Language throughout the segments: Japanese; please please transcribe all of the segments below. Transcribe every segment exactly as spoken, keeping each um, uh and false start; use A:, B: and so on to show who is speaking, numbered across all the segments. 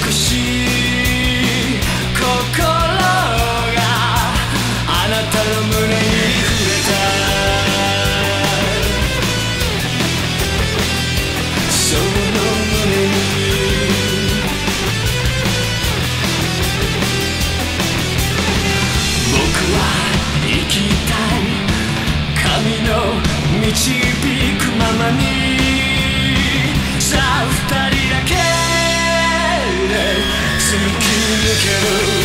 A: しい心があなたの胸に触れた。その胸に僕は生きたい神の導くままに。さあ二人だけで突き抜ける。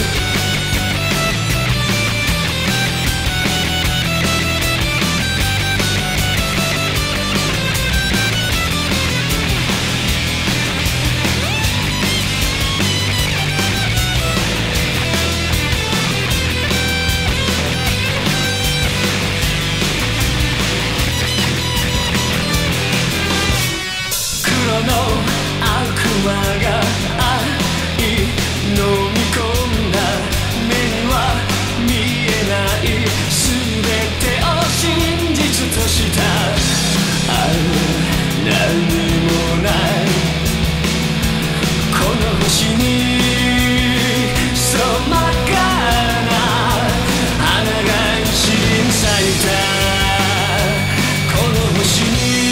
A: の悪魔が愛飲み込んだ目には見えない全てを真実としたある何もないこの星にそまかな花が一輪咲いた。この星に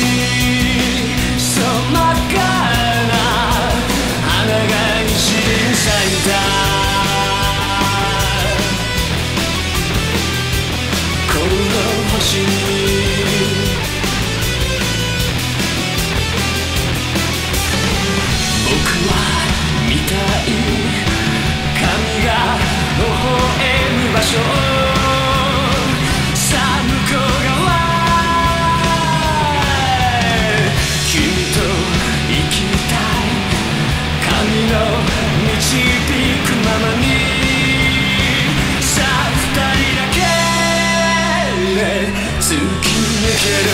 A: 導くままに。さあ二人だけで突き抜ける。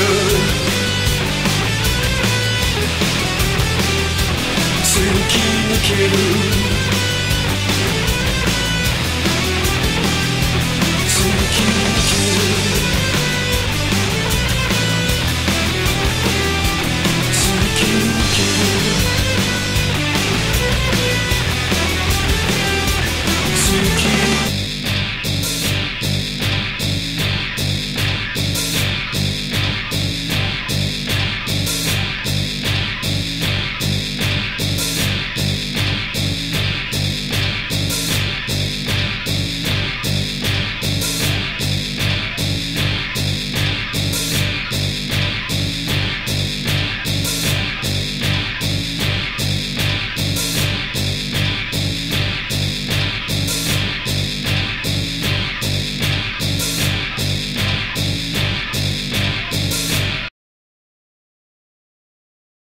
A: 突き抜ける。